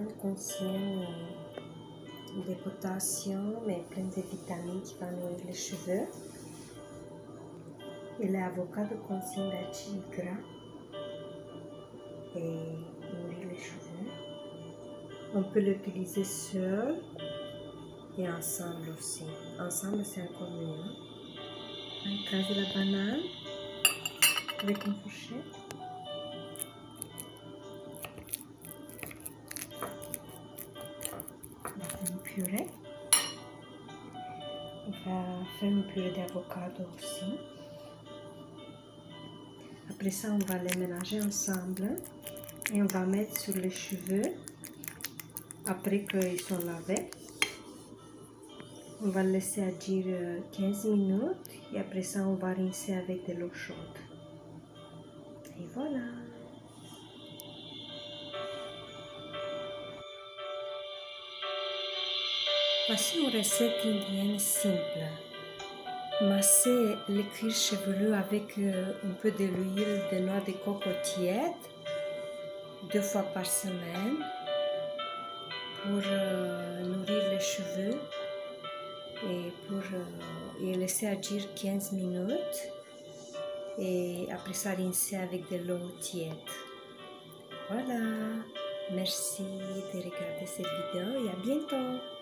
contient des potassium et plein de vitamines qui vont nourrir les cheveux. Et l'avocado contient d'acide gras et nourrit les cheveux. On peut l'utiliser seul et ensemble aussi. Ensemble, c'est encore mieux. On écrase la banane avec une fourchette. On va faire une purée. On va faire une purée d'avocado aussi. Après ça, on va les mélanger ensemble et on va mettre sur les cheveux après qu'ils sont lavés. On va le laisser agir 15 minutes et après ça, on va rincer avec de l'eau chaude. Et voilà! Voici une recette indienne simple. Masser le cuir chevelu avec un peu de l'huile de noix de coco tiède 2 fois par semaine pour nourrir les cheveux et pour laisser agir 15 minutes et après ça rincer avec de l'eau tiède. Voilà, merci de regarder cette vidéo et à bientôt.